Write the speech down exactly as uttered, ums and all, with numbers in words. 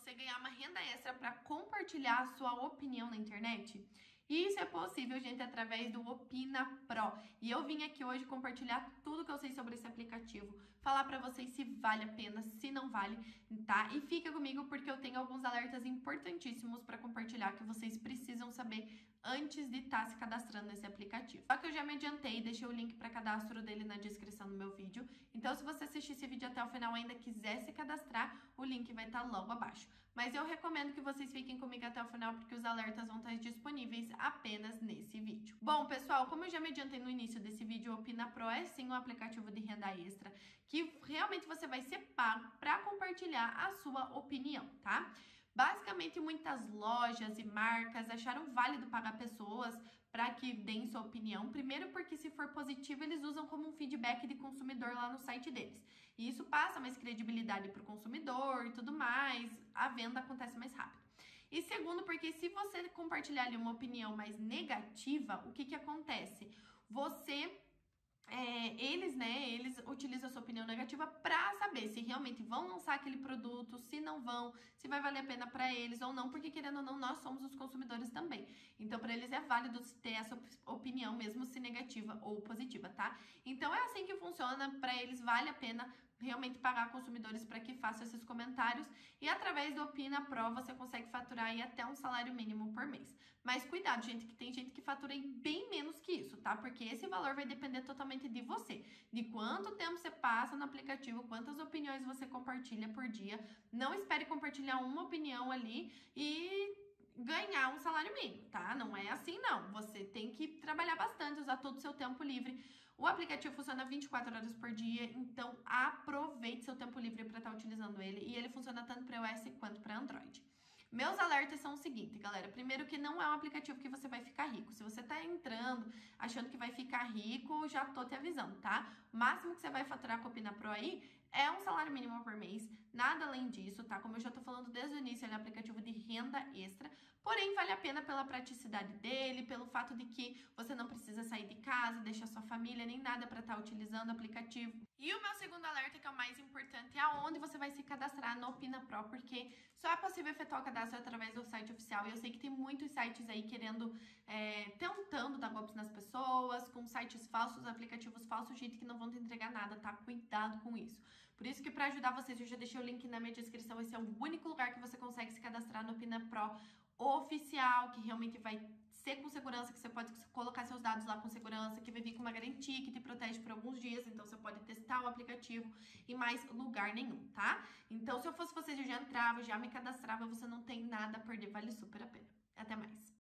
você ganhar uma renda extra para compartilhar a sua opinião na internet? E isso é possível, gente, através do Opina Pro. E eu vim aqui hoje compartilhar tudo que eu sei sobre esse aplicativo, falar pra vocês se vale a pena, se não vale, tá? E fica comigo porque eu tenho alguns alertas importantíssimos para compartilhar que vocês precisam saber antes de estar se cadastrando nesse aplicativo. Só que eu já me adiantei, deixei o link para cadastro dele na descrição do meu vídeo. Então, se você assistir esse vídeo até o final e ainda quiser se cadastrar, o link vai estar logo abaixo. Mas eu recomendo que vocês fiquem comigo até o final porque os alertas vão estar disponíveis apenas nesse vídeo. Bom, pessoal, como eu já me adiantei no início desse vídeo, o Opina Pro é sim um aplicativo de renda extra que realmente você vai ser pago para compartilhar a sua opinião, tá? Basicamente, muitas lojas e marcas acharam válido pagar pessoas para que deem sua opinião. Primeiro porque, se for positivo, eles usam como um feedback de consumidor lá no site deles. E isso passa mais credibilidade para o consumidor e tudo mais. A venda acontece mais rápido. E segundo, porque se você compartilhar ali uma opinião mais negativa, o que que acontece? Você... É, eles, né, eles utilizam a sua opinião negativa para saber se realmente vão lançar aquele produto, se não vão, se vai valer a pena para eles ou não, porque querendo ou não, nós somos os consumidores também. Então, para eles é válido ter essa opinião, mesmo se negativa ou positiva, tá? Então, é assim que funciona, para eles vale a pena realmente pagar consumidores para que façam esses comentários e através do Opina Pro você consegue faturar aí até um salário mínimo por mês. Mas cuidado, gente, que tem gente que fatura bem menos que isso, tá? Porque esse valor vai depender totalmente de você, de quanto tempo você passa no aplicativo, quantas opiniões você compartilha por dia. Não espere compartilhar uma opinião ali e ganhar um salário mínimo, tá? Não é assim, não. Você tem que trabalhar bastante, usar todo o seu tempo livre. O aplicativo funciona vinte e quatro horas por dia, então aproveite seu tempo livre para estar utilizando ele. E ele funciona tanto para iOS quanto para Android. Meus alertas são o seguinte, galera. Primeiro que não é um aplicativo que você vai ficar rico. Se você tá entrando achando que vai ficar rico, já tô te avisando, tá? O máximo que você vai faturar com o Opina Pro aí é um salário mínimo por mês. Nada além disso, tá? Como eu já tô falando desde o início, ele é um aplicativo de renda extra. Porém, vale a pena pela praticidade dele, pelo fato de que você não precisa sair de casa, deixar sua família, nem nada para estar utilizando o aplicativo. E o meu segundo alerta, que é o mais importante, é aonde você vai se cadastrar no Opina Pro, porque só é possível efetuar o cadastro através do site oficial. E eu sei que tem muitos sites aí querendo, é, tentando dar golpes nas pessoas, com sites falsos, aplicativos falsos, gente que não vão te entregar nada, tá? Cuidado com isso. Por isso que para ajudar vocês, eu já deixei o link na minha descrição. Esse é o único lugar que você consegue se cadastrar no Opina Pro oficial, que realmente vai ser com segurança, que você pode colocar seus dados lá com segurança, que vai vir com uma garantia que te protege por alguns dias, então você pode testar o aplicativo em mais lugar nenhum, tá? Então, se eu fosse vocês, eu já entrava, já me cadastrava, você não tem nada a perder, vale super a pena. Até mais!